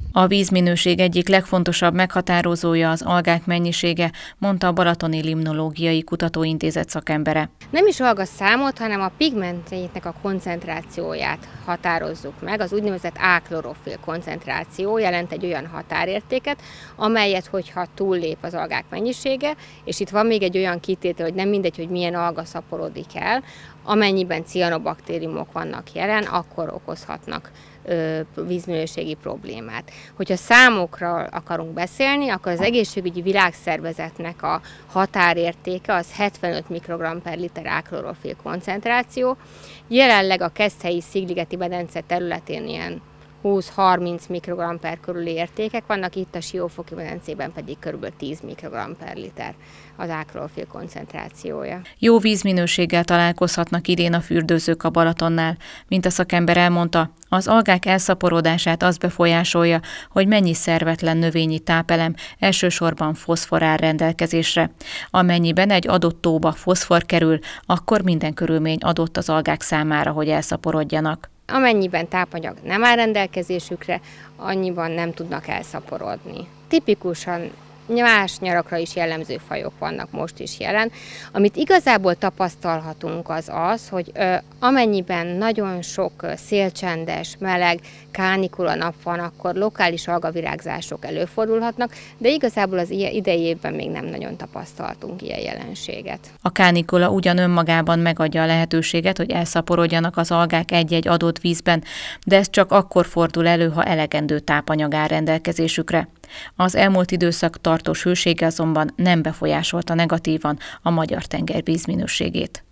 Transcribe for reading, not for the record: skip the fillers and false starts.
A vízminőség egyik legfontosabb meghatározója az algák mennyisége, mondta a Balatoni Limnológiai Kutatóintézet szakembere. Nem is algaszámot, hanem a pigmentjének a koncentrációját határozzuk meg. Az úgynevezett A-klorofil koncentráció jelent egy olyan határértéket, amelyet, hogyha túllép az algák mennyisége, és itt van még egy olyan kitétel, hogy nem mindegy, hogy milyen alga szaporodik el, amennyiben cianobaktériumok vannak jelen, akkor okozhatnak vízminőségi problémát. Hogyha számokról akarunk beszélni, akkor az Egészségügyi Világszervezetnek a határértéke az 75 mikrogramm per liter A-klorofil koncentráció. Jelenleg a Keszthelyi Szigligeti medence területén ilyen 20-30 mikrogramm per körüli értékek vannak, itt a Siófoki medencében pedig kb. 10 mikrogramm per liter az A-klorofil koncentrációja. Jó vízminőséggel találkozhatnak idén a fürdőzők a Balatonnál. Mint a szakember elmondta, az algák elszaporodását az befolyásolja, hogy mennyi szervetlen növényi tápelem, elsősorban foszfor áll rendelkezésre. Amennyiben egy adott tóba foszfor kerül, akkor minden körülmény adott az algák számára, hogy elszaporodjanak. Amennyiben tápanyag nem áll rendelkezésükre, annyiban nem tudnak elszaporodni. Tipikusan más nyarakra is jellemző fajok vannak most is jelen. Amit igazából tapasztalhatunk az, hogy amennyiben nagyon sok szélcsendes, meleg, kánikula nap van, akkor lokális algavirágzások előfordulhatnak, de igazából az idei évben még nem nagyon tapasztaltunk ilyen jelenséget. A kánikula ugyan önmagában megadja a lehetőséget, hogy elszaporodjanak az algák egy-egy adott vízben, de ez csak akkor fordul elő, ha elegendő tápanyag áll rendelkezésükre. Az elmúlt időszak tartós hősége azonban nem befolyásolta negatívan a Magyar-tenger vízminőségét.